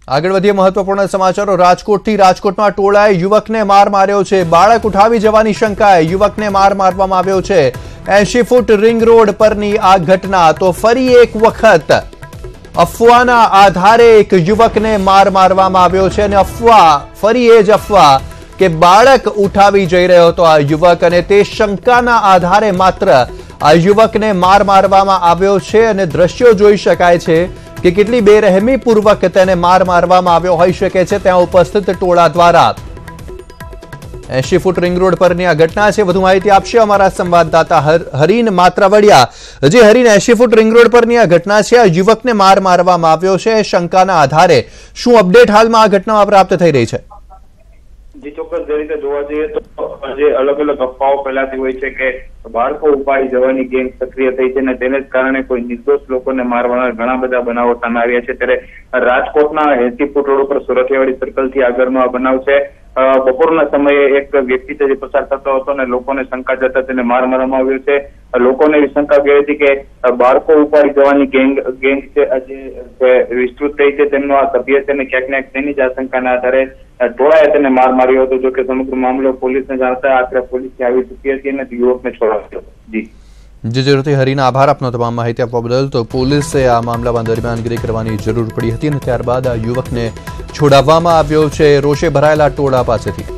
આગળ વધીએ મહત્વપૂર્ણ સમાચારો રાજકોટથી રાજકોટમાં ટોળાએ યુવકને માર માર્યો છે બાળક ઉઠાવી જવાની શંકાએ યુવકને માર મારવામાં આવ્યો છે 80 ફૂટ રિંગ રોડ પરની આ ઘટના તો ફરી એક વખત અફવાના આધારે એક યુવકને માર મારવામાં આવ્યો છે અને અફવા ફરી એ જ અફવા કે બાળક ઉઠાવી જઈ રહ્યો હતો આ યુવક અને તે શંકાના આધારે માત્ર આ યુવકને માર મારવામાં આવ્યો છે અને દ્રશ્યો જોઈ શકાય છે કે કેટલી બેરહેમીપૂર્વક તેને માર મારવામાં આવ્યો હોઈ શકે છે ત્યાં ઉપસ્થિત ટોળા દ્વારા 80 ફૂટ રિંગ રોડ પરની આ ઘટના છે વધુ માહિતી આપશે અમારા સંવાદદાતા હરીન માત્રાવડિયા જે હરીન 80 ફૂટ રિંગ રોડ પરની આ ઘટના છે આ યુવકને માર મારવામાં આવ્યો છે શંકાના આધારે શું અપડેટ હાલમાં આ ઘટનામાં પ્રાપ્ત થઈ રહી છે જે ચોક્કસ રીતે જોવા જઈએ તો જે અલગ અલગ અફવાઓ ફેલાતી હોય છે કે બાળકો ઉપાડી જવાની ગેંગ સક્રિય થઈ છે અને તેને જ કારણે કોઈ નિર્દોષ લોકોને મારવાના ઘણા બધા બનાવો સામે આવ્યા છે ત્યારે રાજકોટના 80 ફૂટ રોડ ઉપર સુરતીયાવાડી સર્કલ થી આગળનો આ બનાવ છે બપોરના સમયે એક વ્યક્તિ જે પસાર થતો હતો અને લોકોને શંકા જતા તેને માર મારવામાં આવ્યો છે લોકોને એવી શંકા ગઈ હતી કે બાળકો ઉપાડી જવાની ગેંગ છે જે વિસ્તૃત થઈ છે તેમનો આ સભ્ય છે અને ક્યાંક ને તેની જ આશંકાના આધારે ટોળાએ તેને માર માર્યો હતો જો કે સમગ્ર મામલો પોલીસને જાણતા આખરે પોલીસ આવી ચૂકી હતી અને યુવકને છોડાવ્યો હતો જરૂરથી હરીના આભાર આપનો તમામ માહિતી આપવા બદલ તો પોલીસે આ મામલામાં દરમિયાનગીરી કરવાની જરૂર પડી હતી અને ત્યારબાદ આ યુવકને છોડાવવામાં આવ્યો છે રોષે ભરાયેલા ટોળા પાસેથી